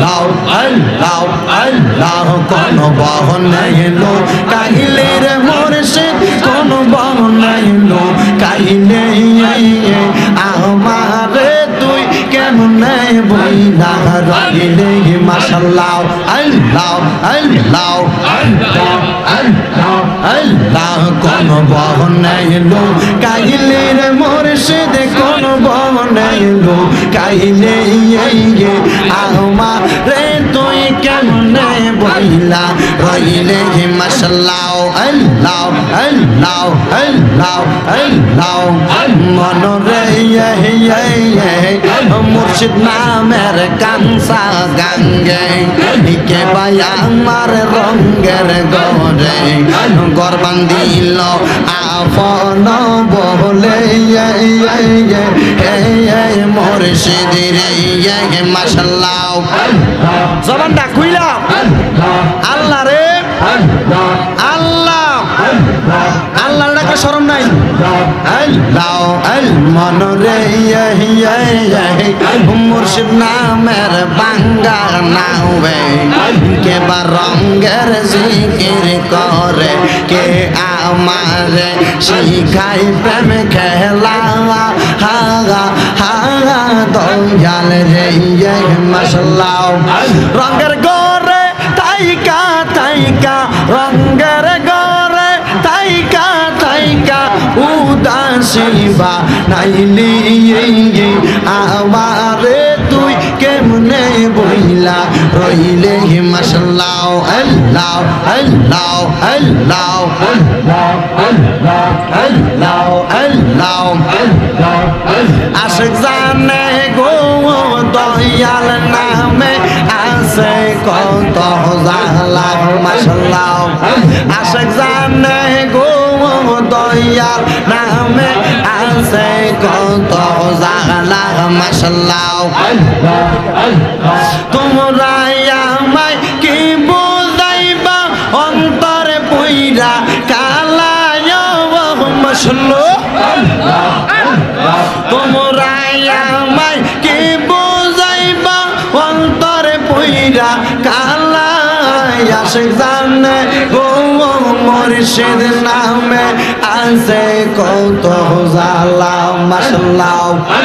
আল্লাহ আল্লাহ আল্লাহ কোন বহনে এলো কাইলে রে মুর্শিদ কোন বহনে এলো কাইলে আমারে তুই কেমনে বইলা রইলে মাশাআল্লাহ আল্লাহ আল্লাহ আল্লাহ আল্লাহ আল্লাহ কোন বহনে এলো কাইলে রে মুর্শিদ কোন বহনে এলো কাইলে আমারে তুই কেমনে বইলা রইলে মাশাআল্লাহ আল্লাহ আল্লাহ আল্লাহ আল্লাহ মনরে মুর্শিদ নামের কানসা গাঙ্গে কে ভাই আমার রঙের গরে গর বান্ধিল আপন বলে মুর্শিদ রে মাশাআল্লাহ জবানটা খুইলা আল্লাহ রে আল্লাহ আল্লাহর ডাকে শরম নাই আল্লাহ আল মনরে মুর্শিদ নামের বাঙ্গা নাওয়ে কে বা রঙের জিকির করে কে আমারে শিখাই প্রেম খেলা হাগা হাগা দয়াল রে মাশাআল্লাহ রঙের গরে তাইকা তাইকা রঙের গরে তাইকা তাইকা উদাসীবা নাইলি আমারে তুই কেমনে বইলা রইলে মাশাআল্লাহ আল্লাহ আল্লাহ আল্লাহ আল্লাহ আল্লাহ আল্লাহ আশিক জানে গো দয়াল নামে আছে কত জালা মাশাআল্লাহ আশিক জানে গো দয়াল নামে আছে কত জালা মাশাআল্লাহ তোমরা আমায় কি বুঝাইবা অন্তরে পইরা কালায় মাশাআল্লাহ তোমরা আমায় কি বুঝাইবা অন্তরে পইরা কালায় আশিক জানে গো মুর্শিদ নামে আছে কত জালা মাশাআল্লাহ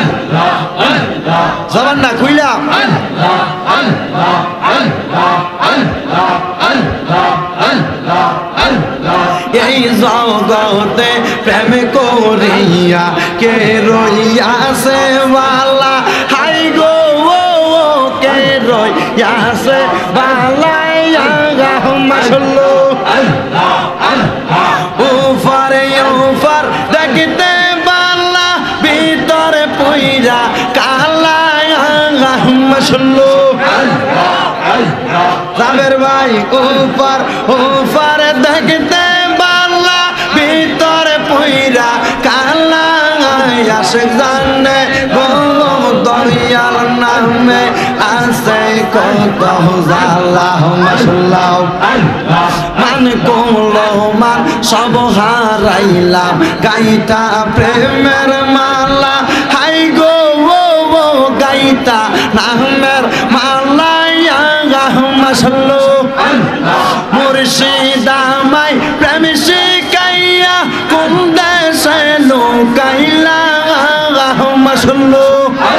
জবান না খুইলা এই জগতে প্রেম করিয়া কে রইয়াছে বালা হাই গো কে রইয়াছে বালা মাশাআল্লাহ উফারে উফার দেখতে বালা ভিতরে পইরা কালা মাশাআল্লাহ সাবের ভাই উফার উফার দেখতে বালা ভিতরে পইরা কালা আশিক জানে গো দয়াল নামে আছে কত জালা মাশাআল্লাহ মান কোলো মান সব হারাইলাম গাইতা প্রেমের মালা হাই গো গাইতা নামের মালা মাশাআল্লাহ মুর্শিদ আমায় প্রেম শিখাইয়া কোন দেশে লোকাইলা মাশাআল্লাহ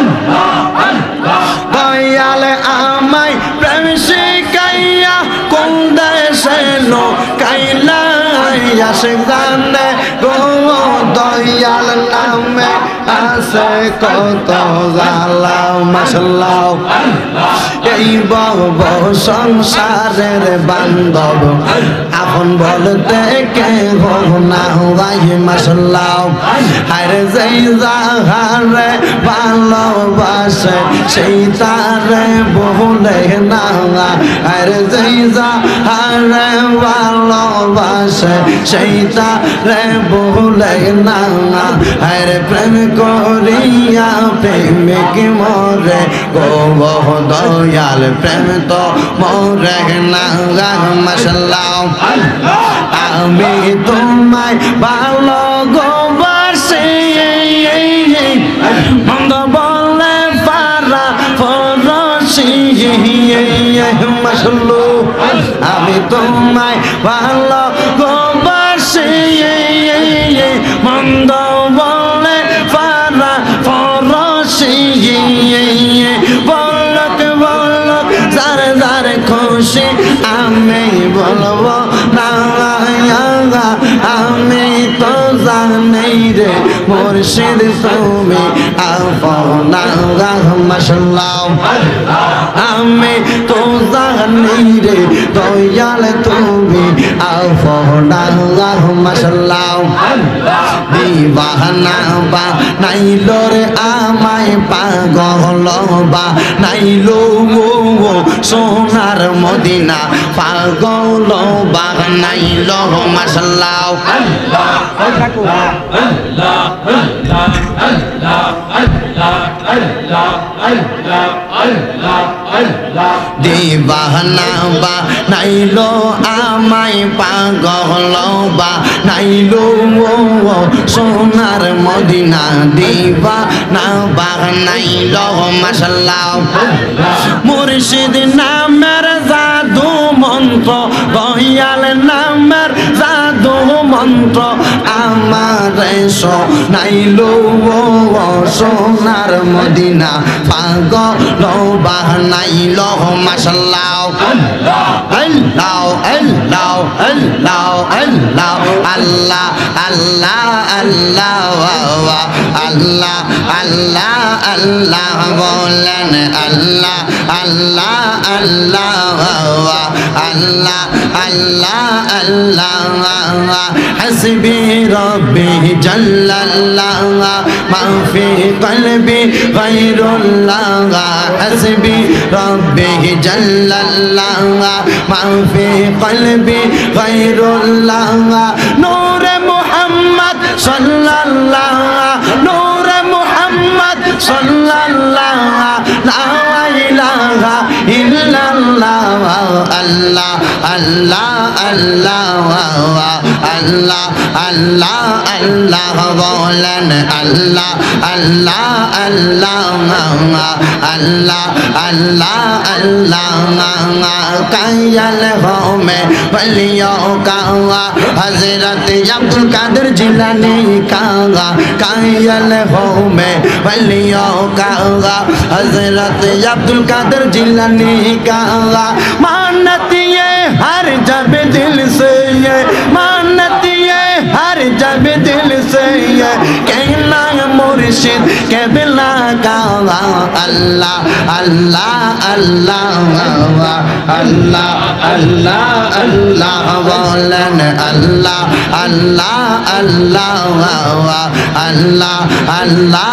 দয়াল আমায় প্রেম শিখাইয়া কোন দেশে লোকাইলা আশিক জানে গো দয়াল নামে আছে কত জালা মাশাআল্লাহ এই বব সংসারের বান্ধব আপন বলতে কে গো না ভাই মাশাআল্লাহ হায়রে যেই যাহারে ভালোবাসে সেই তারে বলে না হায়রে যেই যাহারে ভালোবাসে সেই তারে বলে না হায়রে প্রেম করিয়া প্রেমিক মরে গো দয়াল প্রেম তো মরে না মাশাআল্লাহ আমি তোমায় ভালো গোবাসি মন্দ বলে পারা ফরসি মাশাল্লাহ আমি তোমায় ভালোবাসি মন্দ বলে পারা ফরসি বলক বলক যার যার খুশি আমি বলবো না আমি তো জানি রে মুর্শিদ তুমি আপনা মাশাল্লাহ আমি তো জানি রে দয়াল তুমি আপনা মাশাল্লাহ দিবানা বা নাইলো রে আমায় পাগল বা নাইলো সোনার মদিনা পাগল বা নাইলো মাশাল্লাহ দিবানা বা নাইলো আমায় পাগল বা নাইলো সোনার মদিনা দিবানা বা নাইলো মাশাল্লাহ মুর্শিদ নামের জাদু মন্ত্র দয়াল নামের জাদু মন্ত্র আমার নাইলো সোনার মদিনা পাগল বানাইলো মাশাল্লাহ আল্লাহ আল্লাহ আল্লাহ আল্লাহ আল্লাহ আল্লাহ আল্লাহ আল্লাহ আল্লাহ আল্লাহ বলেন আল্লাহ আল্লাহ আল্লাহ আল্লাহ আল্লাহ আল্লাহ হাসবি রব্বি জাল্লাল্লাহ মা ফি কলবি গায়রুল্লাহ হাসবি রব্বি জাল্লাল্লাহ মা ফি কলবি গায়রুল্লাহ নূরে মুহাম্মদ সাল্লাল্লাহ নূরে মুহাম্মদ সাল্লাল্লাহ লা ইলাহা ইল্লাল্লাহ আল্লাহ আল্লাহ আল্লাহ আল্লাহ আল্লাহ আল্লাহ বলেন আল্লাহ আল্লাহ আল্লাহ আল্লাহ আল্লাহ আল্লাহ কায়াল হোমে বলিও কাওয়া হযরত আব্দুল কাদের জিলানী কাওয়া কায়াল হোমে বলিও কাওয়া হযরত আব্দুল কাদের জিলানী कागा मानती है हर जब दिल से ये मानती है हर जब दिल से ये कहना मुर्शिद के बिना कागा अल्लाह अल्लाह अल्लाह अल्लाह अल्लाह अल्लाह बोलन अल्लाह अल्लाह अल्लाह अल्लाह अल्लाह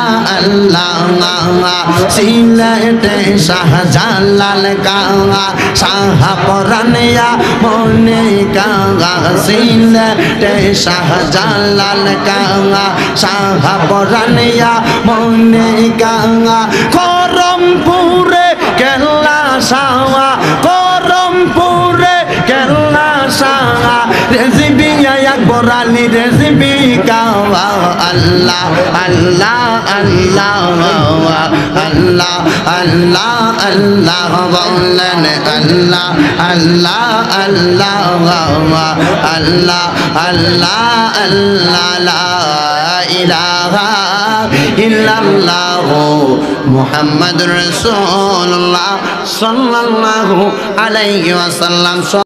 अल्लाह सिलटे शाहजालाल कागा शाहपुरानिया मोने कागा सिलटे शाहजालाल कागा शाहपुरानिया मोने कागा करमपुरे केला सावा करमपुरे केला सावा रेसिपी আকবর আলী রেসিপি কাওয়া আল্লাহ আল্লাহ আল্লাহ আল্লাহ আল্লাহ আল্লাহ বলেন আল্লাহ আল্লাহ আল্লাহ আল্লাহ আল্লাহ আল্লাহ লা ইলাহা ইল্লাল্লাহ মুহাম্মাদুর রাসূলুল্লাহ সাল্লাল্লাহু আলাইহি ওয়াসাল্লাম।